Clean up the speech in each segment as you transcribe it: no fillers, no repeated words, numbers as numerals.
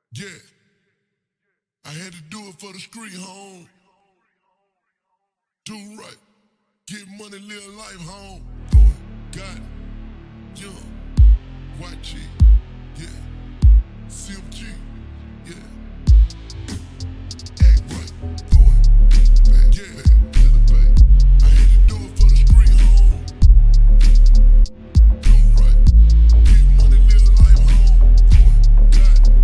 Yeah, I had to do it for the street, home. Do right, get money, live life, home. Going, got it, young, YG, yeah, CMG, yeah. Act right, going, back, yeah, to the bay. I had to do it for the street, home. Do right, get money, live life, home. Going, got it.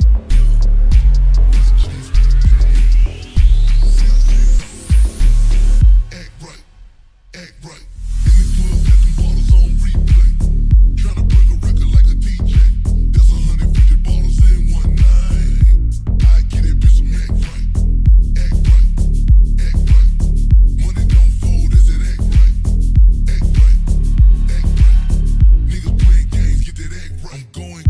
Act right. In the club, got them bottles on replay. Tryna break a record like a DJ. That's 150 bottles in one night. I get it, bitch, some act right. Act right. Act right. Money don't fold, is it act right? Act right. Act right. Niggas playing games, get that act right. I'm going,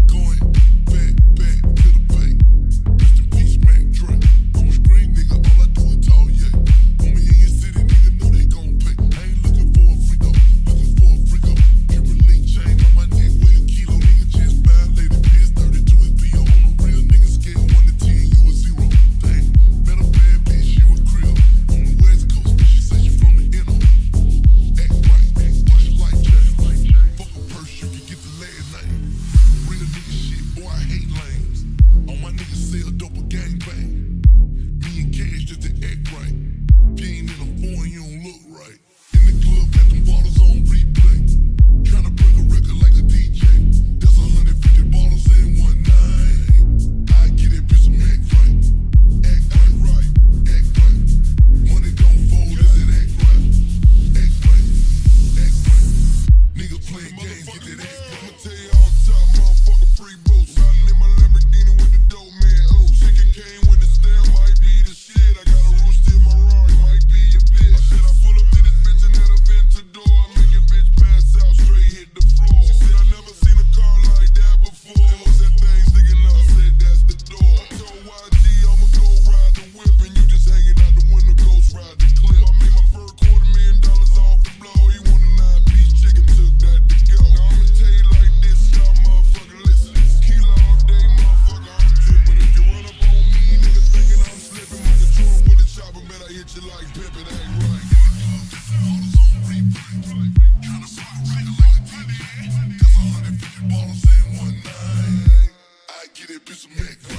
back to the bay. Rest in peace, Mac Dre. I'm a street nigga, all I do is talk, yeah. Homie in your city, nigga know they gon' pay. I ain't looking for a freak up, looking for a freak up. Triple link chain on my neck, weigh a kilo, nigga just violated. Piss 32 is PO on a real nigga scale, 1 to 10, you a 0. Dang, met a bad bitch, she was crib on the West Coast, but she said she from the inner. Act right, she like chain. Fuck a purse, you can get the last name. Real nigga shit, boy, I hate lames. All my niggas sell dope or gangbang. Me and Cash just to act right. If you ain't in a foreign, you don't look right. In the club, got them bottles on replay. Tryna break a record like a DJ. That's 150 bottles in one night. I get it, bitch, some act right. Act right. Act right. Money don't fold, is it act right? Act right. Act right. Nigga playing games, get that act right. I'ma tell you off top, motherfucker, free boost. Riding in my Lamborghini with the dope man. Oh, chicken came with the stare, might be the shit. I got a rooster in my Rari, might be your bitch. I said I pull up to this bitch and had a Ventador. I make a bitch pass out, straight hit the floor. She said I never seen a car like that before. And what's that thing sticking up? I said that's the door. I told YG I'ma go ride the whip, and you just hanging out the window, ghost ride the clip. I made my first $250,000 off the blow. He want a 9-piece chicken, took that to go. Now I'ma tell you like this, y'all motherfucker, listen. Kilo all day, motherfucker, I'm tripping. If you run up on me, nigga thinking I'm slipping, my control with the chopper, man, I hit you like pimpin', ain't right. Bottles on replay. Tryna break a record like a DJ. That's 150 bottles in one night. I get it, bitch, some act